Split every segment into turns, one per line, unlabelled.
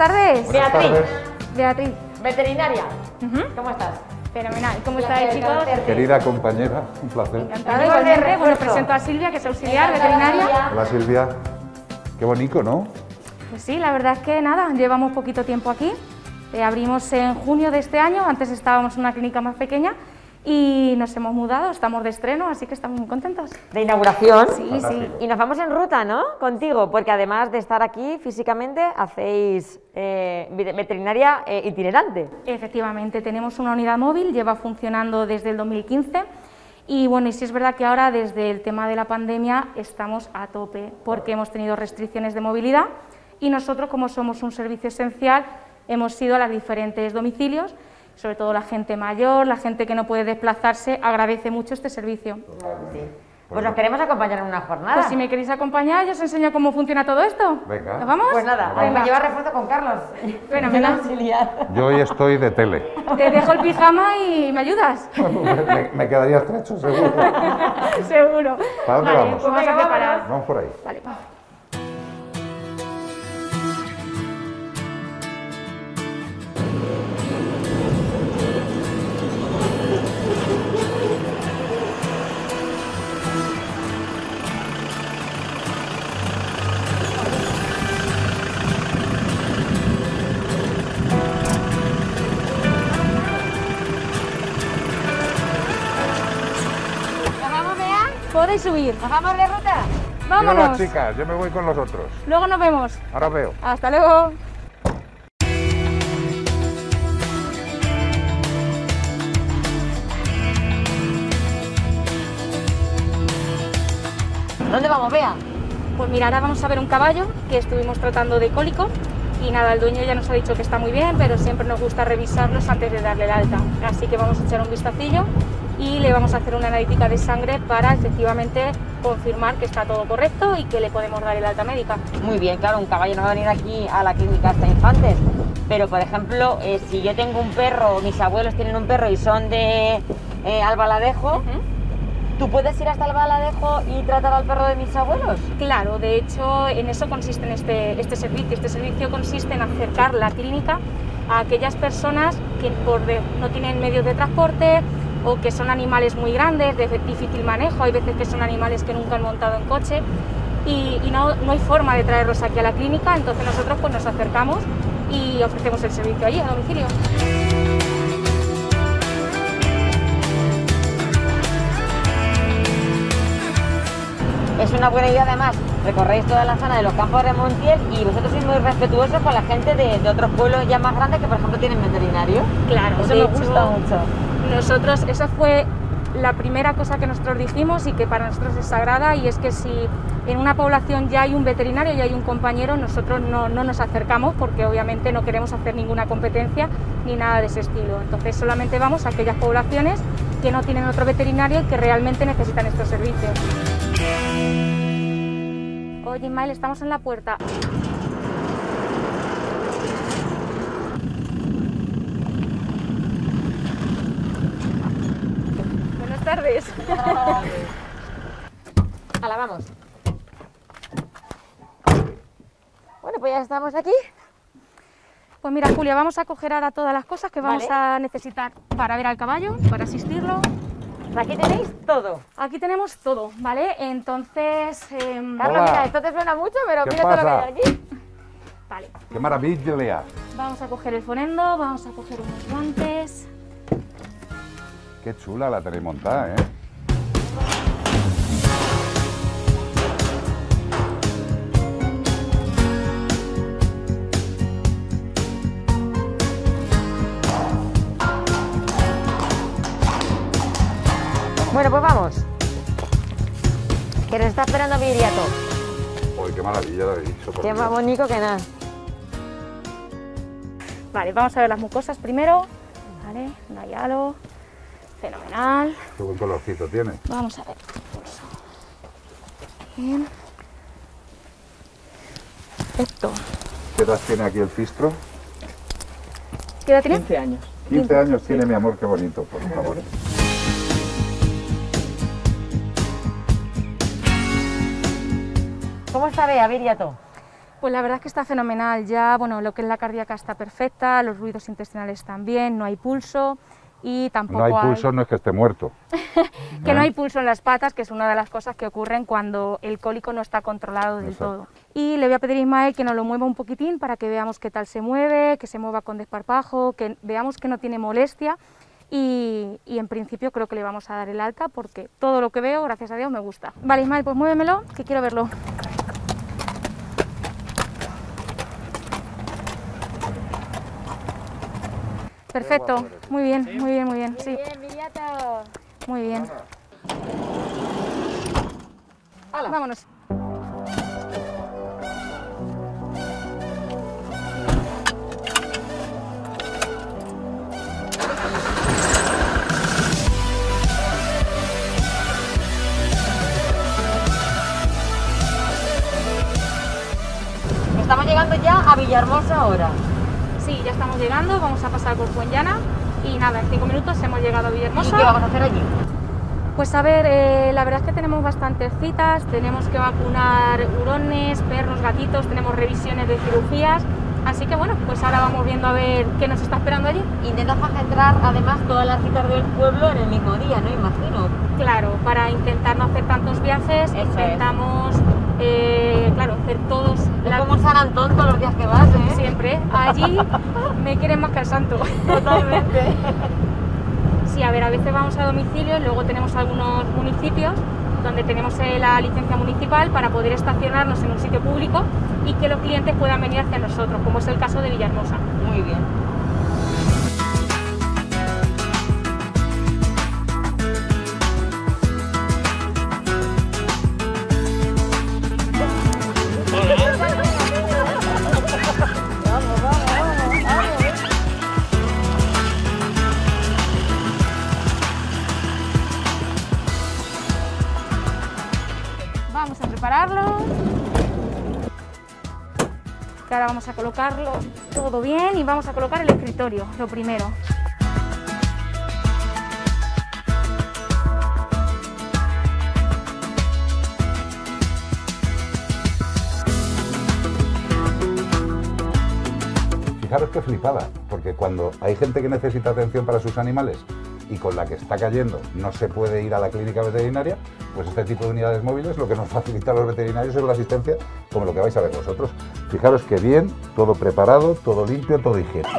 tardes.
Buenas
Beatriz.
tardes.
Beatriz.
Veterinaria. ¿Cómo estás?
Fenomenal. ¿Cómo estáis, chicos?
Querida compañera, un placer.
Encantada, igualmente. Bueno, presento a Silvia, que es auxiliar veterinaria.
Hola Silvia. Qué bonito, ¿no?
Pues sí, la verdad es que nada, llevamos poquito tiempo aquí. Abrimos en junio de este año, antes estábamos en una clínica más pequeña y nos hemos mudado, estamos de estreno, así que estamos muy contentos.
De inauguración.
Sí, sí.
Y nos vamos en ruta, ¿no? Contigo, porque además de estar aquí físicamente, hacéis veterinaria itinerante.
Efectivamente, tenemos una unidad móvil, lleva funcionando desde el 2015 y bueno, y sí es verdad que ahora desde el tema de la pandemia estamos a tope porque hemos tenido restricciones de movilidad y nosotros, como somos un servicio esencial, hemos ido a los diferentes domicilios, sobre todo la gente mayor, la gente que no puede desplazarse, agradece mucho este servicio.
Sí. Pues nos queremos acompañar en una jornada.
Pues si me queréis acompañar, yo os enseño cómo funciona todo esto.
Venga.
¿Nos vamos?
Pues nada,
Venga.
me lleva refuerzo con Carlos.
Fenomenal.
Auxiliar.
Yo hoy estoy de tele.
Te dejo el pijama y me ayudas.
Me quedaría estrecho, seguro.
Seguro.
¿Para dónde vamos?
Pues vamos a preparar.
Vamos por ahí.
Vale, vamos.
¿Nos vamos, Bea?
Podéis subir.
¿Nos vamos de ruta?
Mira las
Vámonos.
chicas, yo me voy con los otros.
Luego nos vemos.
Ahora os veo.
Hasta luego.
¿Dónde vamos, Bea?
Pues mira, ahora vamos a ver un caballo que estuvimos tratando de cólico y nada, el dueño ya nos ha dicho que está muy bien, pero siempre nos gusta revisarlos antes de darle el alta. Así que vamos a echar un vistacillo y le vamos a hacer una analítica de sangre para efectivamente confirmar que está todo correcto y que le podemos dar el alta médica.
Muy bien, claro, un caballo no va a venir aquí a la clínica hasta infantes, pero por ejemplo, si yo tengo un perro, mis abuelos tienen un perro y son de Albaladejo, ¿tú puedes ir hasta Albaladejo y tratar al perro de mis abuelos?
Claro, de hecho en eso consiste en este servicio. Este servicio consiste en acercar la clínica a aquellas personas que no tienen medios de transporte o que son animales muy grandes, de difícil manejo. Hay veces que son animales que nunca han montado en coche y no hay forma de traerlos aquí a la clínica, entonces nosotros pues nos acercamos y ofrecemos el servicio allí a domicilio.
Es una buena idea, además, recorréis toda la zona de los campos de Montiel y vosotros sois muy respetuosos con la gente de otros pueblos ya más grandes que, por ejemplo, tienen veterinario.
Claro,
Eso
de
me
hecho,
gusta mucho.
Nosotros, esa fue la primera cosa que nosotros dijimos y que para nosotros es sagrada, y es que si en una población ya hay un veterinario, ya hay un compañero, nosotros no nos acercamos porque obviamente no queremos hacer ninguna competencia ni nada de ese estilo. Entonces solamente vamos a aquellas poblaciones que no tienen otro veterinario y que realmente necesitan estos servicios. Oye, Ismael, estamos en la puerta. Buenas tardes.
Hala, vamos. Bueno, pues ya estamos aquí.
Pues mira, Julia, vamos a coger ahora todas las cosas que vamos
Vale.
a necesitar para ver al caballo, para asistirlo.
Aquí tenéis todo.
Aquí tenemos todo, ¿vale? Entonces,
Carlos,
Hola.
mira, esto te suena mucho, pero
¿Qué
mira todo lo que
pasa?
hay aquí.
vale,
Qué maravilla.
vamos a coger el fonendo, vamos a coger unos guantes.
Qué chula la tenéis montada, ¿eh?
Bueno, pues vamos. Que nos está esperando mi Viriato.
Uy, qué maravilla lo habéis hecho. por
Qué
Dios.
más bonito que nada.
Vale, vamos a ver las mucosas primero. Vale, no hay halo. Fenomenal.
Qué buen colorcito tiene.
Vamos a ver. Pulso. Bien. Perfecto.
¿Qué edad tiene aquí el fistro?
¿Qué edad tiene?
15 años.
15 años tiene, mi amor, qué bonito, por favor.
¿Cómo está Bea, Viriato?
Pues la verdad es que está fenomenal, ya bueno, lo que es la cardíaca está perfecta, los ruidos intestinales también, no hay pulso y tampoco
No hay pulso, no es que esté muerto.
que no hay pulso en las patas, que es una de las cosas que ocurren cuando el cólico no está controlado del todo. Y le voy a pedir a Ismael que nos lo mueva un poquitín para que veamos qué tal se mueve, que se mueva con desparpajo, que veamos que no tiene molestia y en principio creo que le vamos a dar el alta porque todo lo que veo, gracias a Dios, me gusta. Vale, Ismael, pues muévemelo, que quiero verlo. Perfecto, muy bien, muy bien, muy bien, sí.
Bien, Viriato.
Muy bien.
Hala.
Vámonos.
Estamos llegando ya a Villahermosa ahora.
Sí, ya estamos llegando, vamos a pasar por Fuenllana y nada, en 5 minutos hemos llegado a
¿Y
Villahermosa.
qué vamos a hacer allí?
Pues a ver, la verdad es que tenemos bastantes citas, tenemos que vacunar hurones, perros, gatitos, tenemos revisiones de cirugías, así que bueno, pues ahora vamos viendo a ver qué nos está esperando allí.
Intentas centrar además todas las citas del pueblo en el mismo día, ¿no? Imagino.
Claro, para intentar no hacer tantos viajes,
Eso
intentamos, claro, hacer todos...
Es como San Antón todos los días que vas, ¿eh?
Siempre, allí me quieren más que al santo.
Totalmente.
Sí, a ver, a veces vamos a domicilio y luego tenemos algunos municipios donde tenemos la licencia municipal para poder estacionarnos en un sitio público y que los clientes puedan venir hacia nosotros, como es el caso de Villahermosa.
Muy bien.
Vamos a prepararlo. Que ahora vamos a colocarlo todo bien y vamos a colocar el escritorio, lo primero.
Fijaros qué flipada, porque cuando hay gente que necesita atención para sus animales y con la que está cayendo no se puede ir a la clínica veterinaria, pues este tipo de unidades móviles lo que nos facilita a los veterinarios es la asistencia, como lo que vais a ver vosotros. Fijaros que bien, todo preparado, todo limpio, todo higiénico.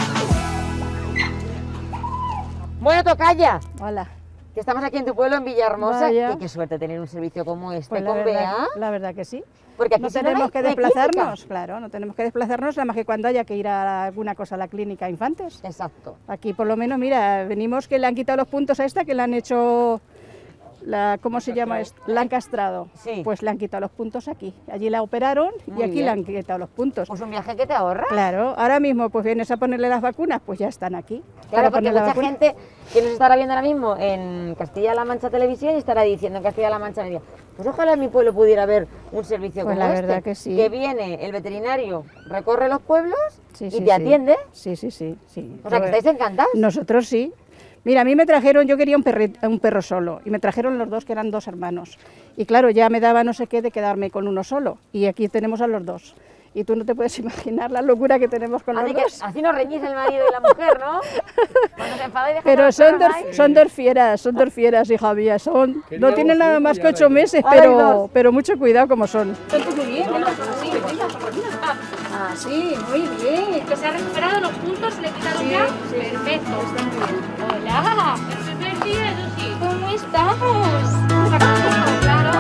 Bueno, tocaya,
Hola.
que estamos aquí en tu pueblo, en Villahermosa.
Vaya.
Y qué suerte tener un servicio como este
Pues
con BEA.
la verdad que sí.
Porque aquí
No
si no
tenemos
hay-
que
no hay
desplazarnos,
clínica.
claro, no tenemos que desplazarnos, nada más que cuando haya que ir a alguna cosa a la clínica Infantes.
Exacto.
Aquí por lo menos, mira, venimos que le han quitado los puntos a esta, que le han hecho, ¿cómo se llama esto? La han castrado.
Sí.
Pues le han quitado los puntos aquí. Allí la operaron
Muy
y aquí
bien.
le han quitado los puntos.
Pues un viaje que te ahorra.
Claro, ahora mismo pues vienes a ponerle las vacunas, pues ya están aquí.
Claro,
para
porque
poner la
mucha
vacuna.
gente que nos estará viendo ahora mismo en Castilla-La Mancha Televisión y estará diciendo en Castilla-La Mancha Media, pues ojalá en mi pueblo pudiera haber un servicio
Pues
como
la
este.
verdad que sí.
Que viene el veterinario, recorre los pueblos
Sí,
y
sí,
te
sí.
atiende.
Sí.
O sea, que estáis encantados.
Nosotros sí. Mira, a mí me trajeron, yo quería un perro solo, y me trajeron los dos, que eran dos hermanos. Y claro, ya me daba no sé qué de quedarme con uno solo, y aquí tenemos a los dos. Y tú no te puedes imaginar la locura que tenemos con los
Así que
dos.
así nos reñís el marido y la mujer, ¿no? Cuando se enfada y deja
Pero
los
son
perros
dos,
ahí.
son dos fieras, hija mía. No tienen nada más que 8 meses,
Ahora hay dos.
pero mucho cuidado como son.
Muy bien,
Sí, muy bien.
que se han recuperado los puntos, le quitaron
Sí,
ya.
sí.
Perfecto. Hola. ¿Cómo estamos? Claro.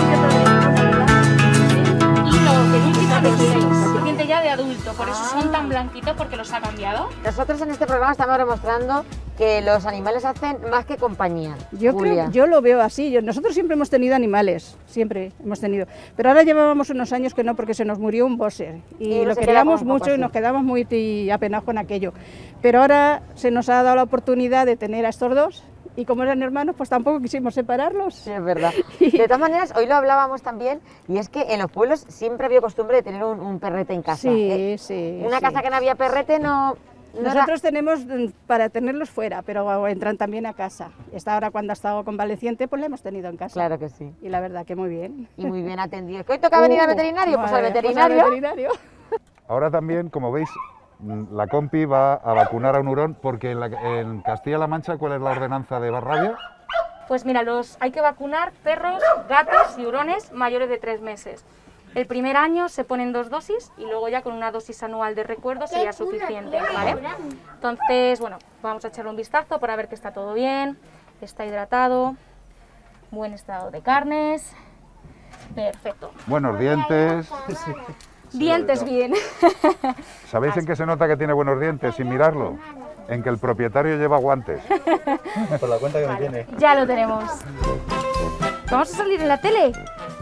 Y los peluches paciente ya de adulto, por eso son tan blanquitos porque los ha cambiado.
Nosotros en este programa estamos demostrando que los animales hacen más que compañía.
Yo
Julia.
yo lo veo así. Nosotros siempre hemos tenido animales, siempre hemos tenido. Pero ahora llevábamos unos años que no, porque se nos murió un boxer
Y
y
uno
lo
se queda
queríamos
como un poco
mucho y
así.
nos quedamos muy apenados con aquello. Pero ahora se nos ha dado la oportunidad de tener a estos dos y como eran hermanos, pues tampoco quisimos separarlos.
Sí, es verdad. De todas maneras, hoy lo hablábamos también, y es que en los pueblos siempre había costumbre de tener un perrete en casa.
Sí,
¿eh?
sí.
Una
sí.
casa que no había perrete no
Nosotros tenemos para tenerlos fuera, pero entran también a casa. Esta hora cuando ha estado convaleciente, pues la hemos tenido en casa.
Claro que sí.
Y la verdad que muy bien.
Y muy bien atendido. ¿Hoy toca venir al veterinario? Pues al veterinario.
Ahora también, como veis, la compi va a vacunar a un hurón, porque en Castilla-La Mancha, ¿cuál es la ordenanza de rabia?
Pues mira, hay que vacunar perros, gatos y hurones mayores de 3 meses. El primer año se ponen 2 dosis y luego ya con una dosis anual de recuerdo sería suficiente, ¿vale? Entonces, bueno, vamos a echarle un vistazo para ver que está todo bien, está hidratado, buen estado de carnes, perfecto.
Buenos dientes.
Dientes bien.
¿Sabéis en qué se nota que tiene buenos dientes sin mirarlo? En que el propietario lleva guantes.
Por la cuenta que me tiene.
Ya lo tenemos. ¿Vamos a salir en la tele?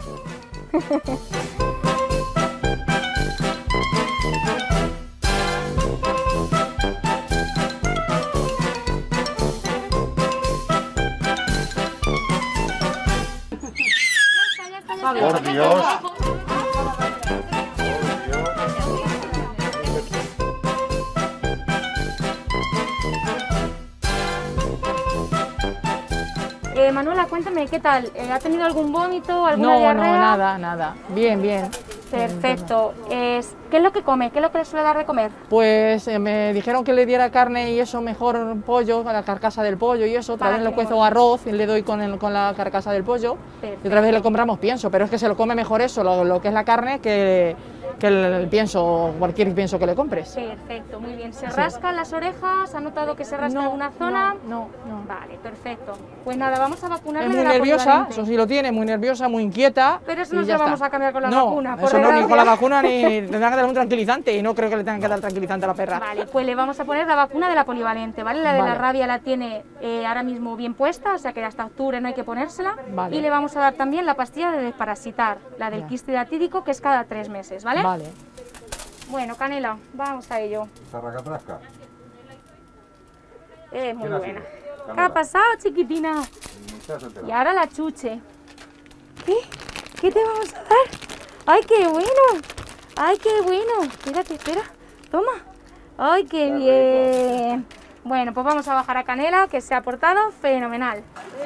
Por Dios.
Manuela, cuéntame, ¿qué tal? ¿Ha tenido algún vómito, alguna
No,
diarrea?
no, nada, nada. Bien, bien.
Perfecto. ¿Qué es lo que come? ¿Qué es lo que le suele dar de comer?
Pues me dijeron que le diera carne y eso mejor pollo, la carcasa del pollo y eso. Otra
Para
vez le
que
cuezo
engorde.
arroz y le doy con la carcasa del pollo.
Perfecto.
Y otra vez le compramos pienso, pero es que se lo come mejor eso, lo que es la carne, que el pienso, cualquier pienso que le compres.
Perfecto, muy bien. ¿Se rascan las orejas? ¿Ha notado que se rasca alguna zona?
No.
Vale, perfecto. Pues nada, vamos a vacunarle
Es
de
muy
la
nerviosa,
polivalente.
eso sí lo tiene, muy nerviosa, muy inquieta.
Pero eso
y
no se
ya
lo vamos
está.
a cambiar con la
No,
vacuna, por
eso no, ni
desgracia.
con la vacuna ni le tengan que dar un tranquilizante y no creo que le tengan que dar tranquilizante a la perra.
Vale, pues le vamos a poner la vacuna de la polivalente, ¿vale? La de la
Vale.
rabia la tiene ahora mismo bien puesta, o sea que hasta octubre no hay que ponérsela.
Vale.
Y le vamos a dar también la pastilla de desparasitar, la del
Ya.
quiste hidratídico, que es cada 3 meses, ¿vale?
Vale.
Bueno, Canela, vamos a ello.
Zarracatrasca.
Es muy
¿Quién ha
buena.
sido?
¿Qué ha
Canela.
pasado, chiquitina? Y ahora la chuche. ¿Qué? ¿Qué te vamos a dar? ¡Ay, qué bueno! ¡Ay, qué bueno! Espérate, espera. Toma. ¡Ay, qué bien! Bueno, pues vamos a bajar a Canela, que se ha portado fenomenal.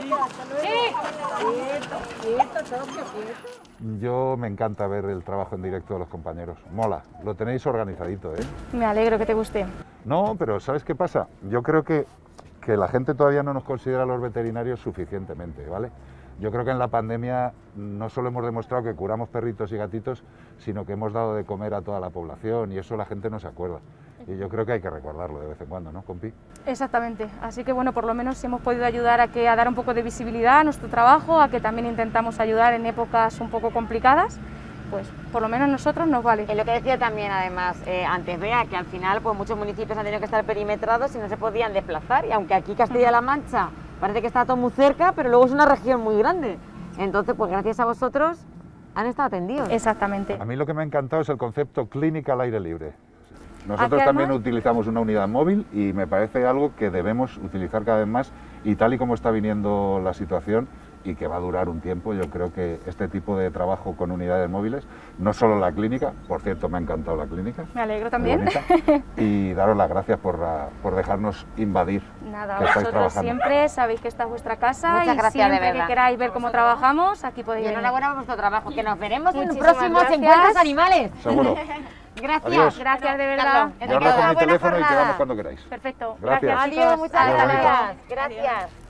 Yo me encanta ver el trabajo en directo de los compañeros. Mola, lo tenéis organizadito, ¿eh?
Me alegro que te guste.
No, pero ¿sabes qué pasa? Yo creo que la gente todavía no nos considera a los veterinarios suficientemente, ¿vale? Yo creo que en la pandemia no solo hemos demostrado que curamos perritos y gatitos, sino que hemos dado de comer a toda la población y eso la gente no se acuerda. Y yo creo que hay que recordarlo de vez en cuando, ¿no, compi?
Exactamente. Así que bueno, por lo menos si hemos podido ayudar a dar un poco de visibilidad a nuestro trabajo, a que también intentamos ayudar en épocas un poco complicadas, pues por lo menos nosotros nos vale.
Es lo que decía también, además, antes, Bea, que al final pues muchos municipios han tenido que estar perimetrados y no se podían desplazar. Y aunque aquí Castilla-La Mancha parece que está todo muy cerca, pero luego es una región muy grande. Entonces, pues gracias a vosotros han estado atendidos.
Exactamente.
A mí lo que me ha encantado es el concepto clínica al aire libre. Nosotros
Aquí
también
además-
utilizamos una unidad móvil y me parece algo que debemos utilizar cada vez más y tal y como está viniendo la situación y que va a durar un tiempo, yo creo que este tipo de trabajo con unidades móviles, no solo la clínica, por cierto me ha encantado la clínica,
Me alegro
muy
también.
bonita, y daros las gracias por dejarnos invadir.
Nada,
que estáis
vosotros
trabajando.
siempre sabéis que esta es vuestra casa
Muchas
y
gracias,
siempre
de
que
verdad.
queráis ver cómo trabajamos, aquí
Y
podéis venir.
enhorabuena por vuestro trabajo, que nos veremos en
Muchísimas
próximos
gracias.
encuentros animales.
Seguro.
Gracias.
Adiós.
Gracias de verdad.
Carlos,
Yo os dejo mi
buena
teléfono y
jornada.
quedamos cuando queráis.
Perfecto.
Gracias.
chicos.
Adiós, muchas
Adiós,
gracias.
bonita.
Gracias.